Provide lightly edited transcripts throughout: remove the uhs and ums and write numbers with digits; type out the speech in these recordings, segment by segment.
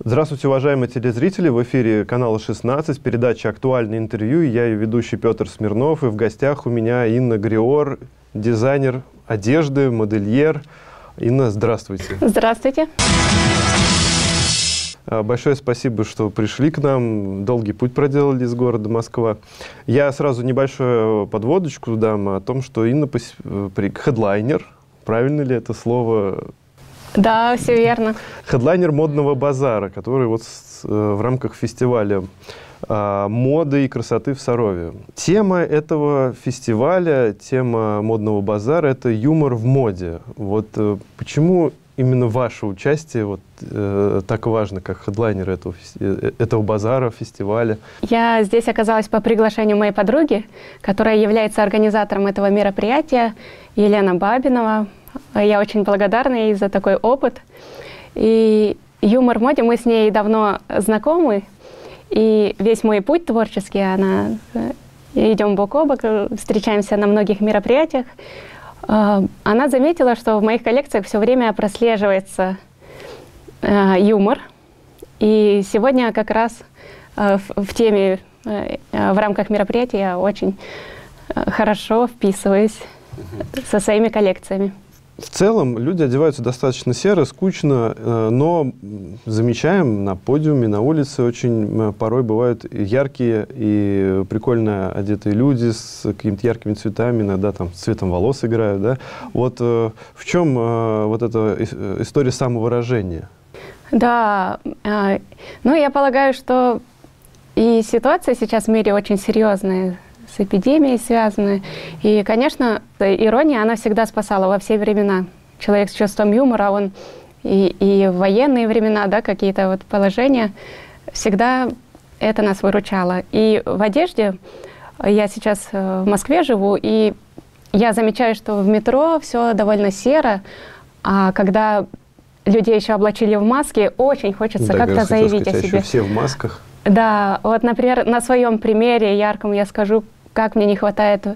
Здравствуйте, уважаемые телезрители! В эфире канала 16, передача «Актуальное интервью». Я ее ведущий Петр Смирнов, и в гостях у меня Инна Гриор, дизайнер одежды, модельер. Инна, здравствуйте! Здравствуйте! Большое спасибо, что пришли к нам. Долгий путь проделали из города Москва. Я сразу небольшую подводочку дам о том, что Инна хедлайнер. Правильно ли это слово? Да, все верно. Хедлайнер модного базара, который вот в рамках фестиваля моды и красоты в Сарове. Тема этого фестиваля, тема модного базара – это юмор в моде. Вот почему именно ваше участие так важно, как хедлайнер этого базара, фестиваля? Я здесь оказалась по приглашению моей подруги, которая является организатором этого мероприятия, Елена Бабинова. Я очень благодарна ей за такой опыт. И юмор в моде, мы с ней давно знакомы, и весь мой путь творческий, идем бок о бок, встречаемся на многих мероприятиях. Она заметила, что в моих коллекциях все время прослеживается юмор. И сегодня как раз в теме, в рамках мероприятия я очень хорошо вписываюсь со своими коллекциями. В целом люди одеваются достаточно серо, скучно, но замечаем на подиуме, на улице очень порой бывают яркие и прикольно одетые люди с какими-то яркими цветами, иногда там цветом волос играют. Да? Вот в чем вот эта история самовыражения? Да, ну я полагаю, что и ситуация сейчас в мире очень серьезная, с эпидемией связаны. И, конечно, ирония, она всегда спасала во все времена. Человек с чувством юмора, он и в военные времена, да, какие-то вот положения, всегда это нас выручало. И в одежде, я сейчас в Москве живу, и я замечаю, что в метро все довольно серо, а когда людей еще облачили в маски, очень хочется как-то заявить о себе. Все в масках. Да, вот, например, на своем примере ярком я скажу, как мне не хватает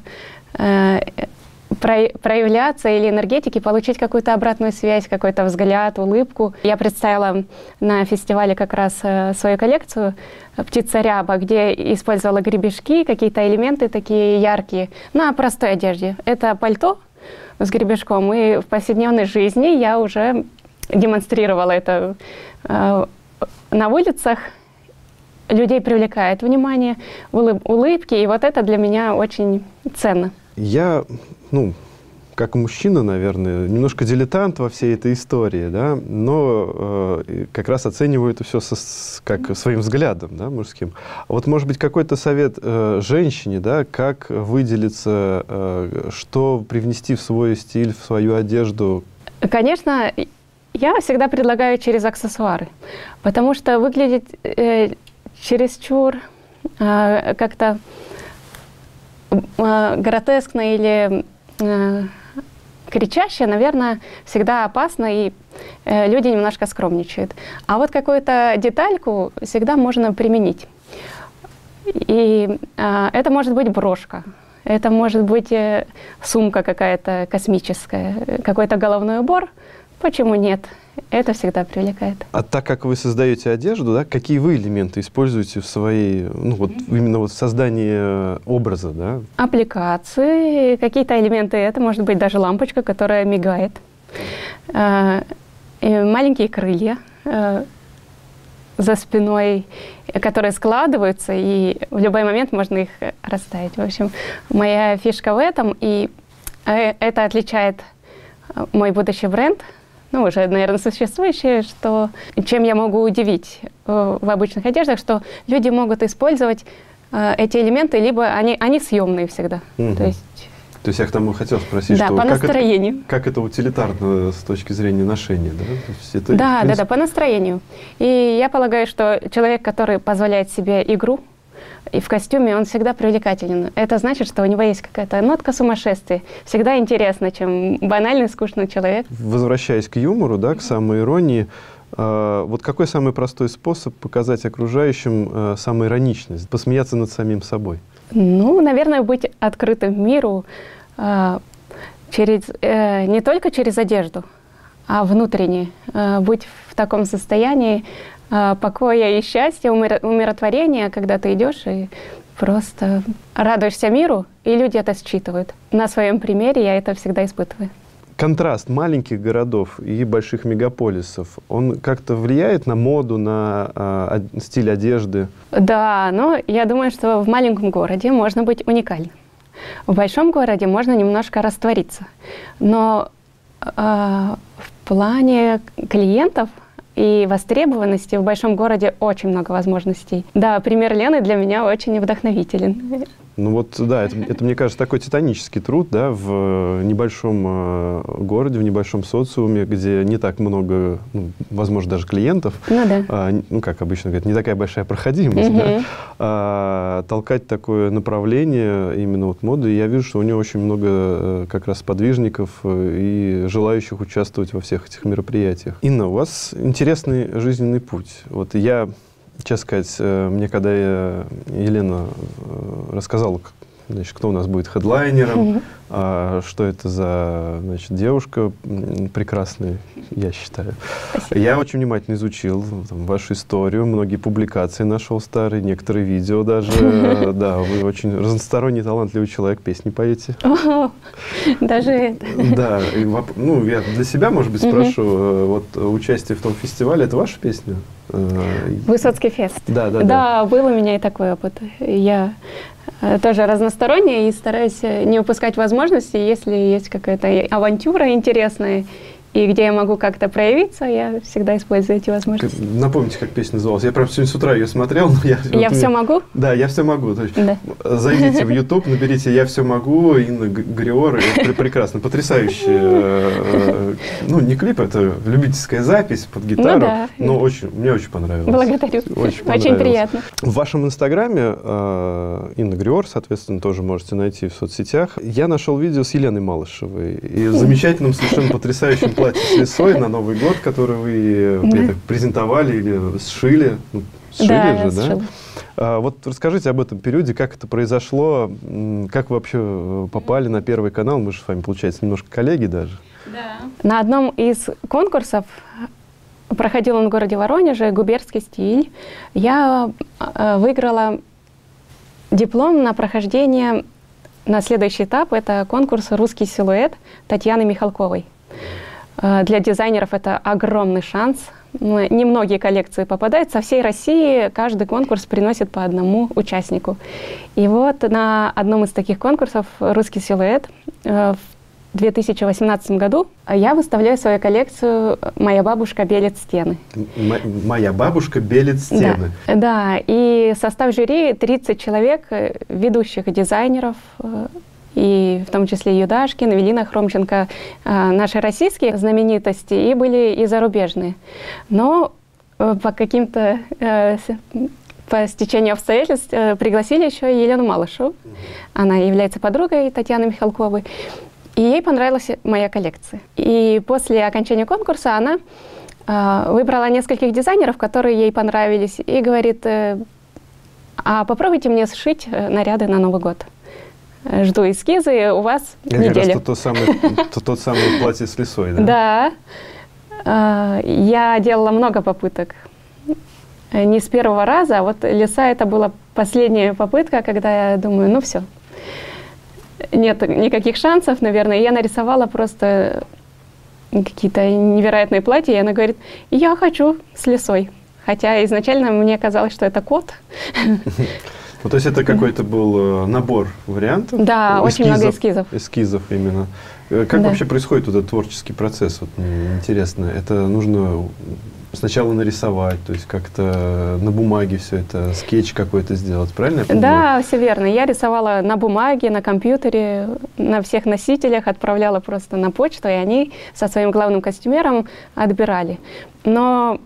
проявляться или энергетики, получить какую-то обратную связь, какой-то взгляд, улыбку. Я представила на фестивале как раз свою коллекцию «Птица ряба», где использовала гребешки, какие-то элементы такие яркие на простой одежде. Это пальто с гребешком, и в повседневной жизни я уже демонстрировала это на улицах. Людей привлекает внимание, улыбки, и вот это для меня очень ценно. Я, как мужчина, наверное, немножко дилетант во всей этой истории, да, но как раз оцениваю это все как своим взглядом, да, мужским. А вот, может быть, какой-то совет женщине, да, как выделиться, что привнести в свой стиль, в свою одежду? Конечно, я всегда предлагаю через аксессуары, потому что выглядеть чересчур как-то гротескно или кричаще, наверное, всегда опасно, и люди немножко скромничают. А вот какую-то детальку всегда можно применить. И это может быть брошка, это может быть сумка какая-то космическая, какой-то головной убор. Почему нет? Это всегда привлекает. А так как вы создаете одежду, да, какие вы элементы используете в своей, именно в создании образа, да? Аппликации, какие-то элементы, это может быть даже лампочка, которая мигает. Маленькие крылья за спиной, которые складываются, и в любой момент можно их расставить. В общем, моя фишка в этом, и это отличает мой будущий бренд, уже, наверное, существующее, что чем я могу удивить в обычных одеждах, что люди могут использовать эти элементы, либо они съемные всегда. То есть я к тому хотел спросить, да, что по настроению. Как это утилитарно с точки зрения ношения, да? Это, да, по настроению. И я полагаю, что человек, который позволяет себе игру, и в костюме, он всегда привлекателен. Это значит, что у него есть какая-то нотка сумасшествия. Всегда интересно, чем банальный, скучный человек. Возвращаясь к юмору, да, к самоиронии, вот какой самый простой способ показать окружающим самоироничность, посмеяться над самим собой? Наверное, быть открытым миру не только через одежду, а внутренне. Быть в таком состоянии, покоя и счастья, умиротворения, когда ты идешь и просто радуешься миру, и люди это считывают. На своем примере я это всегда испытываю. Контраст маленьких городов и больших мегаполисов, он как-то влияет на моду, на стиль одежды? Да, но я думаю, что в маленьком городе можно быть уникальным. В большом городе можно немножко раствориться. Но в плане клиентов и востребованности в большом городе очень много возможностей. Да, пример Лены для меня очень вдохновителен. Ну вот, да, это, мне кажется, такой титанический труд, да, в небольшом городе, в небольшом социуме, где не так много, ну, возможно, даже клиентов. Ну да. Ну, как обычно говорят, не такая большая проходимость, да, толкать такое направление именно вот моды. И я вижу, что у нее очень много как раз подвижников и желающих участвовать во всех этих мероприятиях. Инна, у вас интересный жизненный путь. Вот я... Честно сказать, мне когда Елена рассказала, значит, кто у нас будет хедлайнером, что это за, значит, девушка прекрасная, я считаю. Спасибо. Я очень внимательно изучил там вашу историю, многие публикации нашел старые, некоторые видео даже. Да, вы очень разносторонний, талантливый человек, песни поете. Даже это. Да, ну, я для себя, может быть, спрошу, вот участие в том фестивале, это ваша песня? Высоцкий фест. Да. Да, был у меня и такой опыт. Я тоже разносторонняя и стараюсь не упускать возможности, если есть какая-то авантюра интересная, и где я могу как-то проявиться, я всегда использую эти возможности. Напомните, как песня называлась. Я прям сегодня с утра ее смотрел. Но я все могу? Да, я все могу. То есть, да. Зайдите в YouTube, наберите «Я все могу», Инна Гриор. Это прекрасно, потрясающий. Ну, не клип, это любительская запись под гитару. Ну, да. Но мне очень понравилось. Благодарю. Очень приятно. В вашем инстаграме Инна Гриор, соответственно, тоже можете найти в соцсетях. Я нашел видео с Еленой Малышевой. И замечательным, совершенно потрясающим платье с лисой на Новый год, который вы презентовали или сшили. Сшили же, да? Сшила. Вот расскажите об этом периоде, как это произошло, как вы вообще попали на Первый канал. Мы же с вами, получается, немножко коллеги даже. Да. На одном из конкурсов, проходил он в городе Воронеже, «Губернский стиль», я выиграла диплом на прохождение на следующий этап. Это конкурс «Русский силуэт» Татьяны Михалковой. Для дизайнеров это огромный шанс. Немногие коллекции попадают. Со всей России каждый конкурс приносит по одному участнику. И вот на одном из таких конкурсов «Русский силуэт» в 2018 году я выставляю свою коллекцию «Моя бабушка белит стены». «Моя бабушка белит стены». Да, и состав жюри 30 человек, ведущих дизайнеров, и в том числе Юдашкин, Эвелина Хромченко, наши российские знаменитости, и были и зарубежные. Но по каким-то, по стечению обстоятельств пригласили еще и Елену Малышеву. Она является подругой Татьяны Михалковой, и ей понравилась моя коллекция. И после окончания конкурса она выбрала нескольких дизайнеров, которые ей понравились, и говорит: а попробуйте мне сшить наряды на Новый год. Жду эскизы, у вас неделя. Это тот самый платье с лисой, да? Да. Я делала много попыток. Не с первого раза, а вот лиса это была последняя попытка, когда я думаю, ну все. Нет никаких шансов, наверное. Я нарисовала просто какие-то невероятные платья, и она говорит: я хочу с лисой. Хотя изначально мне казалось, что это кот. Ну, то есть это какой-то был набор вариантов? Да, очень много эскизов. Эскизов именно. Как вообще происходит этот творческий процесс? Вот, интересно, это нужно сначала нарисовать, то есть как-то на бумаге все это, скетч какой-то сделать, правильно я понимаю? Да, все верно. Я рисовала на бумаге, на компьютере, на всех носителях, отправляла просто на почту, и они со своим главным костюмером отбирали. Но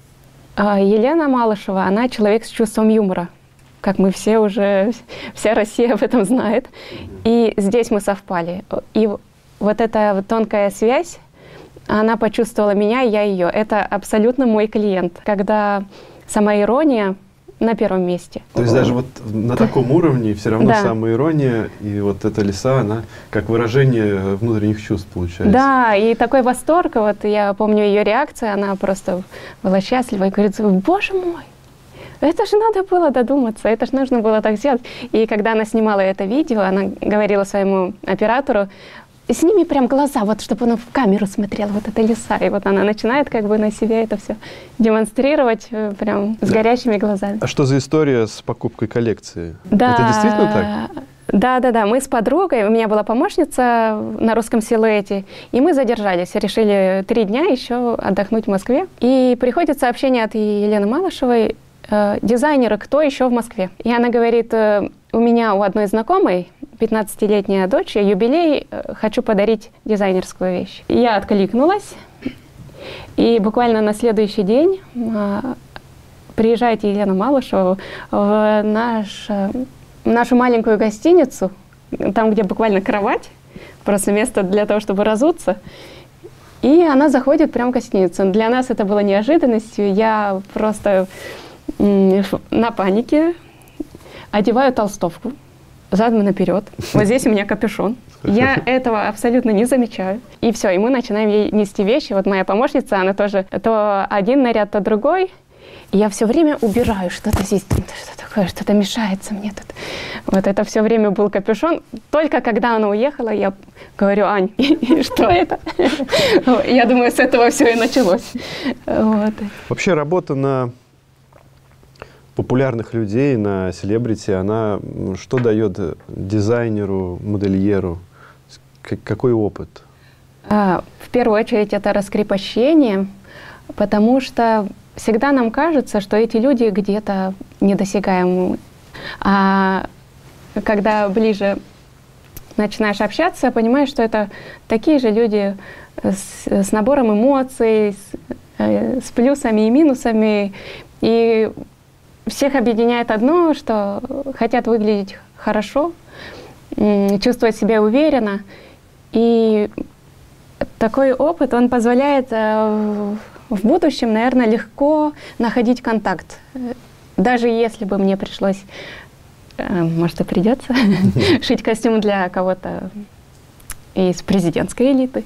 Елена Малышева, она человек с чувством юмора. Как мы все уже, вся Россия об этом знает. И здесь мы совпали. И вот эта тонкая связь, она почувствовала меня, я ее. Это абсолютно мой клиент. Когда самоирония на первом месте. То есть даже вот на таком уровне все равно самоирония и вот эта лиса, она как выражение внутренних чувств получается. Да, и такой восторг, вот я помню ее реакцию, она просто была счастлива и говорит: боже мой, это же надо было додуматься, это же нужно было так сделать. И когда она снимала это видео, она говорила своему оператору: сними прям глаза, вот чтобы он в камеру смотрел, вот эта лиса. И вот она начинает как бы на себе это все демонстрировать прям с горящими глазами. А что за история с покупкой коллекции? Да, это действительно так? Да. Мы с подругой, у меня была помощница на русском силуэте, и мы задержались, решили 3 дня еще отдохнуть в Москве. И приходит сообщение от Елены Малышевой: дизайнеры, кто еще в Москве? И она говорит: у меня у одной знакомой 15-летняя дочь, юбилей, хочу подарить дизайнерскую вещь. И я откликнулась, и буквально на следующий день приезжает Елена Малышева в нашу маленькую гостиницу, там, где буквально кровать, просто место для того, чтобы разуться. И она заходит прямо в гостиницу. Для нас это было неожиданностью. Я просто на панике одеваю толстовку задом наперед. Вот здесь у меня капюшон. Я этого абсолютно не замечаю. И все, и мы начинаем ей нести вещи. Вот моя помощница, она тоже то один наряд, то другой. И я все время убираю что-то здесь, что такое, что-то мешается мне тут. Вот это все время был капюшон. Только когда она уехала, я говорю: Ань, что это? Я думаю, с этого все и началось. Вообще работа на популярных людей, на селебрити, она что дает дизайнеру, модельеру? Какой опыт? В первую очередь это раскрепощение, потому что всегда нам кажется, что эти люди где-то недосягаемы. А когда ближе начинаешь общаться, понимаешь, что это такие же люди с набором эмоций, с плюсами и минусами. И всех объединяет одно, что хотят выглядеть хорошо, чувствовать себя уверенно. И такой опыт, он позволяет в будущем, наверное, легко находить контакт. Даже если бы мне пришлось, может и придется, шить костюм для кого-то из президентской элиты,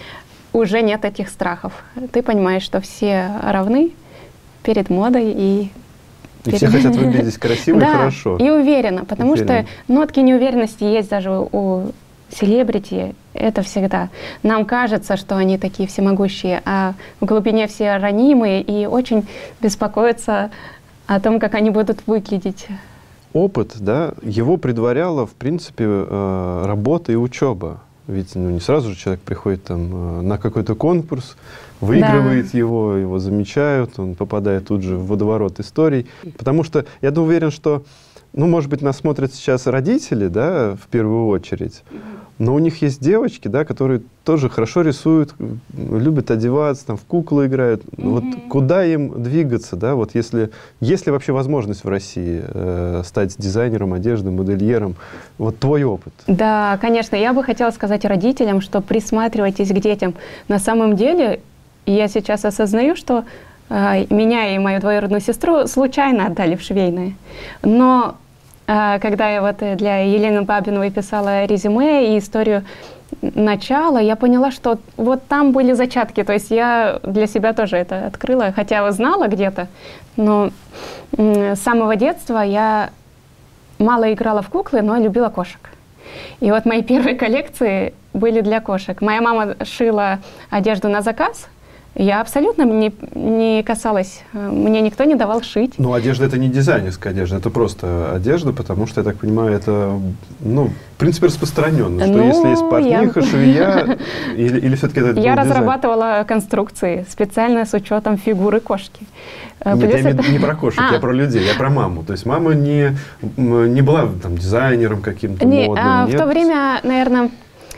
уже нет этих страхов. Ты понимаешь, что все равны перед модой и все хотят выглядеть красиво и хорошо. И уверенно, потому что нотки неуверенности есть даже у селебрити. Это всегда. Нам кажется, что они такие всемогущие, а в глубине все ранимые и очень беспокоятся о том, как они будут выглядеть. Опыт, да, его предваряла, в принципе, работа и учеба. Ведь не сразу же человек приходит там на какой-то конкурс, выигрывает его замечают, он попадает тут же в водоворот историй. Потому что я уверен, что, может быть, нас смотрят сейчас родители, да, в первую очередь, но у них есть девочки, да, которые тоже хорошо рисуют, любят одеваться, там, в куклы играют. Вот куда им двигаться, да, вот есть ли вообще возможность в России стать дизайнером одежды, модельером? Вот твой опыт. Да, конечно. Я бы хотела сказать родителям, что присматривайтесь к детям. На самом деле, я сейчас осознаю, что меня и мою двоюродную сестру случайно отдали в швейное. Но когда я вот для Елены Бабиновой писала резюме и историю начала, я поняла, что вот там были зачатки. То есть я для себя тоже это открыла, хотя знала где-то, но с самого детства я мало играла в куклы, но любила кошек. И вот мои первые коллекции были для кошек. Моя мама шила одежду на заказ. Я абсолютно не касалась, мне никто не давал шить. Ну, одежда — это не дизайнерская одежда, это просто одежда, потому что, я так понимаю, это, в принципе, распространенно, что если есть портниха, швея, или все-таки это Я разрабатывала конструкции специально с учетом фигуры кошки. Нет, я не про кошек, я про людей, я про маму. То есть мама не была там дизайнером каким-то модным, в то время, наверное,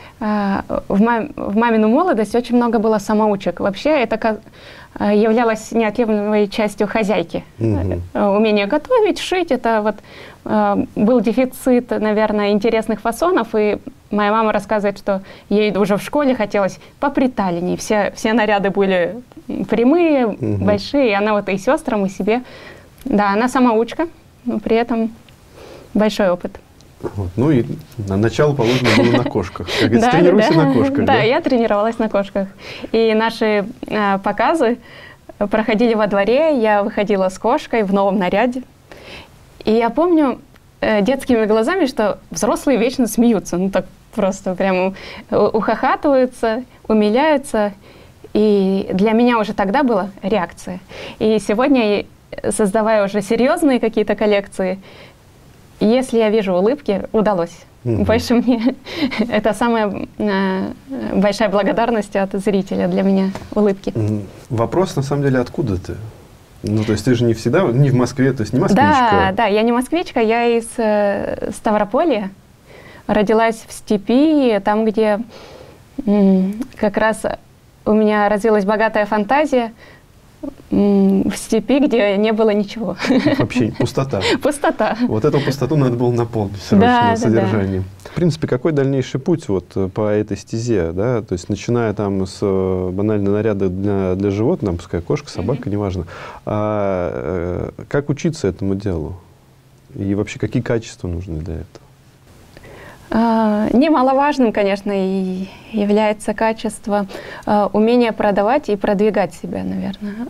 в мамину молодость очень много было самоучек. Вообще это являлось неотъемлемой частью хозяйки. Умение готовить, шить, это вот был дефицит, наверное, интересных фасонов. И моя мама рассказывает, что ей уже в школе хотелось поприталеннее. Все наряды были прямые, большие, и она вот и сестрам, и себе Да, она самоучка, но при этом большой опыт. Вот. Ну и на начало положено было на кошках. Как говорится, тренируйся на кошках. Да, я тренировалась на кошках. И наши показы проходили во дворе, я выходила с кошкой в новом наряде. И я помню детскими глазами, что взрослые вечно смеются. Ну так просто прямо ухахатываются, умиляются. И для меня уже тогда была реакция. И сегодня, создавая уже серьезные какие-то коллекции, если я вижу улыбки, удалось. Больше мне это самая большая благодарность от зрителя для меня, улыбки. Вопрос, на самом деле, откуда ты? Ну, то есть ты же не всегда, не в Москве, то есть не москвичка. Да, я не москвичка, я из Ставрополья. Родилась в степи, там, где как раз у меня развилась богатая фантазия, в степи, где не было ничего. Вообще пустота. Пустота. Вот эту пустоту надо было наполнить срочно содержанием. В принципе, какой дальнейший путь вот по этой стезе, да? То есть начиная там с банального наряда для животных, пускай кошка, собака, неважно. А как учиться этому делу? И вообще какие качества нужны для этого? Немаловажным, конечно, и является качество умения продавать и продвигать себя, наверное.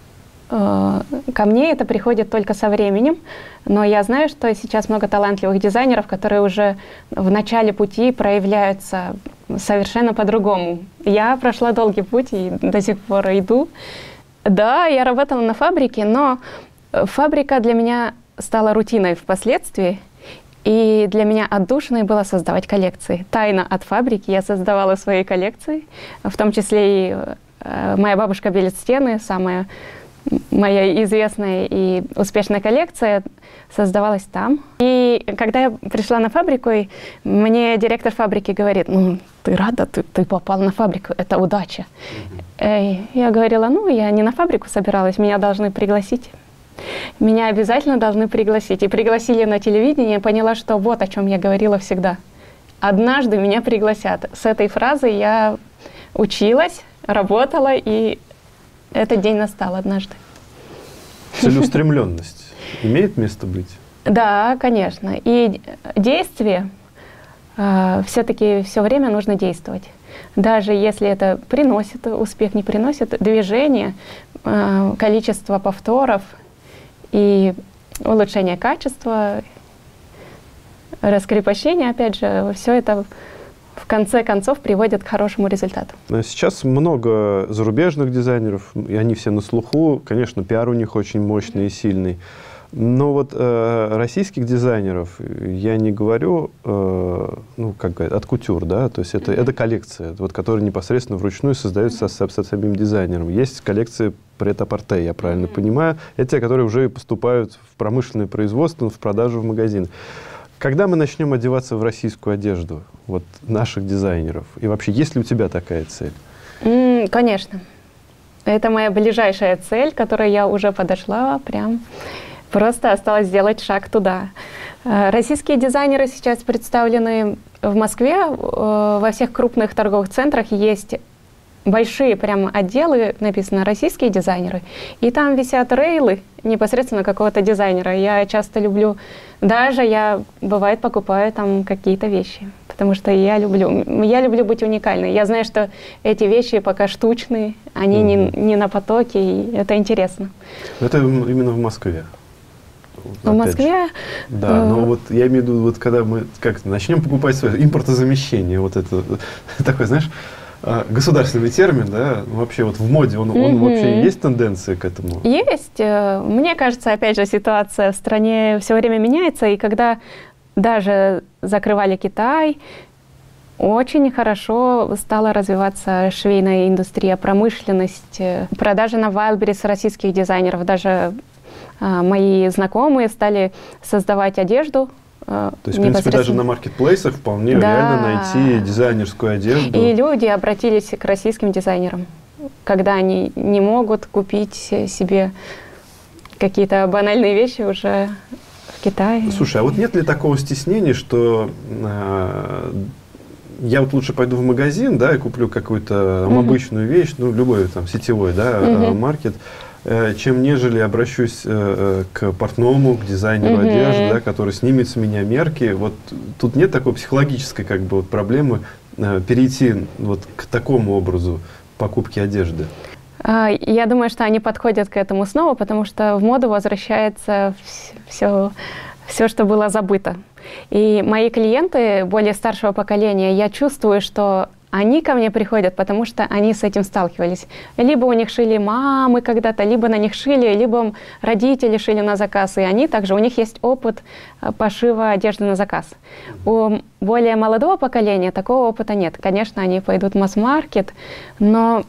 Ко мне это приходит только со временем, но я знаю, что сейчас много талантливых дизайнеров, которые уже в начале пути проявляются совершенно по-другому. Я прошла долгий путь и до сих пор иду. Да, я работала на фабрике, но фабрика для меня стала рутиной впоследствии. И для меня отдушиной было создавать коллекции. Тайно от фабрики я создавала свои коллекции, в том числе и моя бабушка белит стены, самая моя известная и успешная коллекция создавалась там. И когда я пришла на фабрику, мне директор фабрики говорит: ну, ты рада, ты попала на фабрику, это удача. Я говорила: ну, я не на фабрику собиралась, меня должны пригласить. Меня обязательно должны пригласить. И пригласили на телевидение, я поняла, что вот о чем я говорила всегда. Однажды меня пригласят. С этой фразой я училась, работала, и этот день настал однажды. Целеустремленность имеет место быть? Да, конечно. И действие, все-таки все время нужно действовать. Даже если это приносит успех, не приносит, движение, количество повторов и улучшение качества, раскрепощение, опять же, все это в конце концов приводит к хорошему результату. Сейчас много зарубежных дизайнеров, и они все на слуху. Конечно, пиар у них очень мощный и сильный. Но вот российских дизайнеров я не говорю, ну, как говорят, от кутюр, да, то есть это коллекция, вот, которая непосредственно вручную создается с самим дизайнером. Есть коллекции прет-а-порте, я правильно понимаю, это те, которые уже поступают в промышленное производство, в продажу в магазин. Когда мы начнем одеваться в российскую одежду, вот, наших дизайнеров? И вообще, есть ли у тебя такая цель? Конечно. Это моя ближайшая цель, к которой я уже подошла прям. Просто осталось сделать шаг туда. Российские дизайнеры сейчас представлены в Москве. Во всех крупных торговых центрах есть большие прямо отделы, написано «российские дизайнеры». И там висят рейлы непосредственно какого-то дизайнера. Я часто люблю, даже я, бывает, покупаю там какие-то вещи. Потому что я люблю быть уникальной. Я знаю, что эти вещи пока штучные, они не на потоке, и это интересно. Это именно в Москве? В Москве? Да, но вот я имею в виду, вот когда мы начнем покупать свое импортозамещение, вот это такой, знаешь, государственный термин, да, вообще вот в моде, он вообще есть тенденция к этому? Есть. Мне кажется, опять же, ситуация в стране все время меняется, и когда даже закрывали Китай, очень хорошо стала развиваться швейная индустрия, промышленность, продажи на Wildberries российских дизайнеров, даже мои знакомые стали создавать одежду. То есть, в принципе, даже на маркетплейсах вполне реально найти дизайнерскую одежду. И люди обратились к российским дизайнерам, когда они не могут купить себе какие-то банальные вещи уже в Китае. Слушай, а вот нет ли такого стеснения, что я вот лучше пойду в магазин, да, и куплю какую-то обычную вещь, ну, любой там сетевой, да, маркет, чем нежели обращусь к портному, к дизайнеру одежды, да, который снимет с меня мерки. Вот тут нет такой психологической как бы, вот, проблемы перейти вот к такому образу покупки одежды. Я думаю, что они подходят к этому снова, потому что в моду возвращается все, что было забыто. И мои клиенты более старшего поколения, я чувствую, что они ко мне приходят, потому что они с этим сталкивались. Либо у них шили мамы когда-то, либо на них шили, либо родители шили на заказ. И они также, у них есть опыт пошива одежды на заказ. У более молодого поколения такого опыта нет. Конечно, они пойдут в масс-маркет, но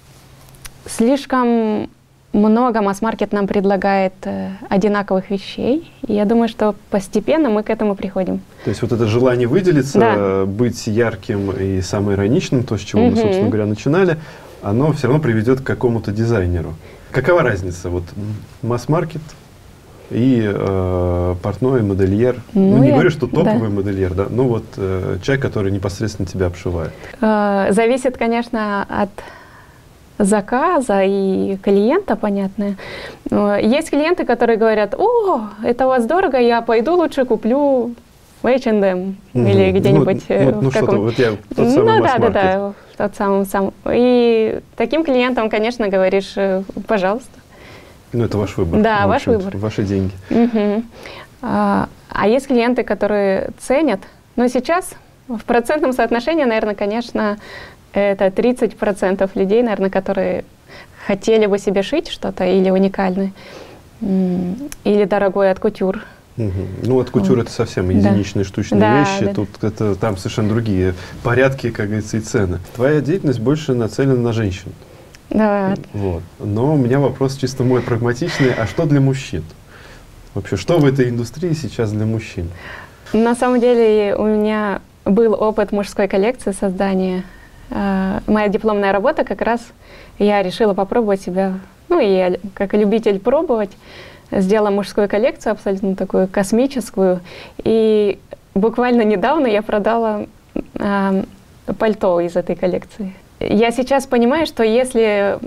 слишком много масс-маркет нам предлагает одинаковых вещей. И я думаю, что постепенно мы к этому приходим. То есть вот это желание выделиться, быть ярким и самоироничным, то, с чего мы, собственно говоря, начинали, оно все равно приведет к какому-то дизайнеру. Какова разница? Вот масс-маркет и портной, модельер. Ну, не говорю, что топовый модельер, да, но вот человек, который непосредственно тебя обшивает. Зависит, конечно, от заказа и клиента, понятно. Есть клиенты, которые говорят: о, это у вас дорого, я пойду лучше куплю в H&M или где-нибудь в каком-то... Вот я тот самый масс-маркет. Да, тот самый. И таким клиентам, конечно, говоришь: пожалуйста. Ну, это ваш выбор. Да, ваш выбор. Ваши деньги. А есть клиенты, которые ценят, но сейчас в процентном соотношении, наверное, конечно, это 30% людей, наверное, которые хотели бы себе шить что-то или уникальное, или дорогое от кутюр. Ну, от кутюр это совсем единичные штучные вещи. Тут там совершенно другие порядки, как говорится, и цены. Твоя деятельность больше нацелена на женщин. Да. Вот. Но у меня вопрос чисто мой прагматичный. А что для мужчин? Вообще, что в этой индустрии сейчас для мужчин? На самом деле у меня был опыт мужской коллекции создания. Моя дипломная работа как раз, я решила попробовать себя, ну и я, как любитель пробовать, сделала мужскую коллекцию, абсолютно такую космическую. И буквально недавно я продала пальто из этой коллекции. Я сейчас понимаю, что если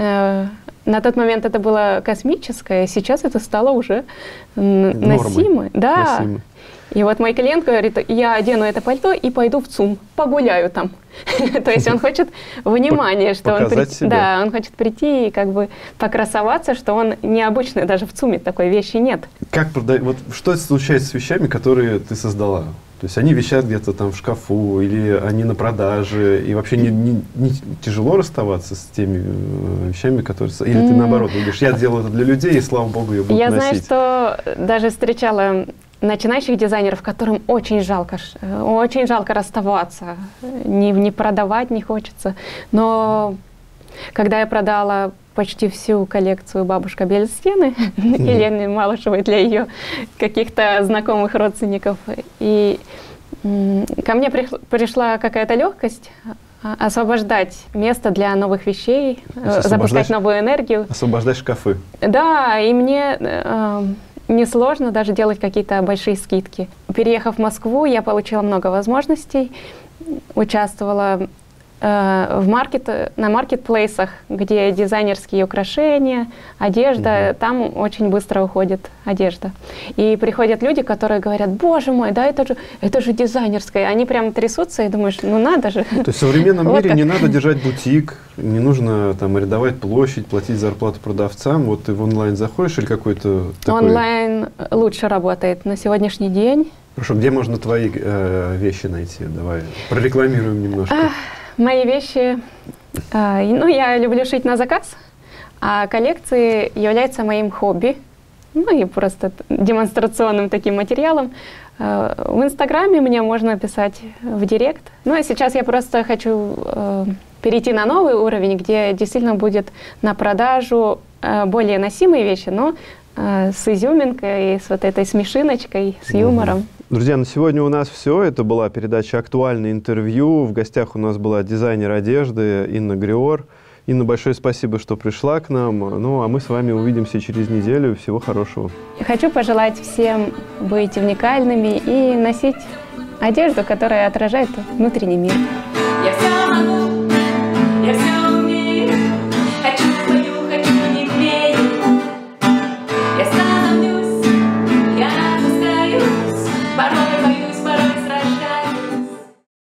на тот момент это было космическое, сейчас это стало уже носимое. Да. Носимый. И вот мой клиент говорит: я одену это пальто и пойду в ЦУМ, погуляю там. То есть он хочет внимания, что он хочет прийти и как бы покрасоваться, что он необычный, даже в ЦУМе такой вещи нет. Вот что случается с вещами, которые ты создала? То есть они висят где-то там в шкафу, или они на продаже, и вообще не тяжело расставаться с теми вещами, которые... Или ты наоборот говоришь: я делаю это для людей, и слава богу, я буду носить. Я знаю, что даже встречала начинающих дизайнеров, которым очень жалко расставаться, не продавать не хочется. Но когда я продала почти всю коллекцию «Бабушка Бельстены» Елены Малышевой для ее каких-то знакомых родственников, и ко мне пришла какая-то легкость освобождать место для новых вещей, запускать новую энергию. Освобождать шкафы. Да, и мне... несложно даже делать какие-то большие скидки. Переехав в Москву, я получила много возможностей, участвовала на маркетплейсах, где дизайнерские украшения, одежда, там очень быстро уходит одежда. И приходят люди, которые говорят: боже мой, да это же дизайнерская. Они прям трясутся и думаешь: ну надо же. То есть в современном мире не надо держать бутик, не нужно там арендовать площадь, платить зарплату продавцам. Вот ты в онлайн заходишь или какой-то такой... Онлайн лучше работает на сегодняшний день. Хорошо, где можно твои вещи найти? Давай прорекламируем немножко. Мои вещи, я люблю шить на заказ, а коллекции являются моим хобби, ну и просто демонстрационным таким материалом. В Инстаграме мне можно писать в директ. Ну и сейчас я просто хочу перейти на новый уровень, где действительно будет на продажу более носимые вещи, но с изюминкой, с вот этой смешиночкой, с юмором. Друзья, на сегодня у нас все. Это была передача «Актуальное интервью». В гостях у нас была дизайнер одежды Инна Гриор. Инна, большое спасибо, что пришла к нам. Ну, а мы с вами увидимся через неделю. Всего хорошего. Я хочу пожелать всем быть уникальными и носить одежду, которая отражает внутренний мир.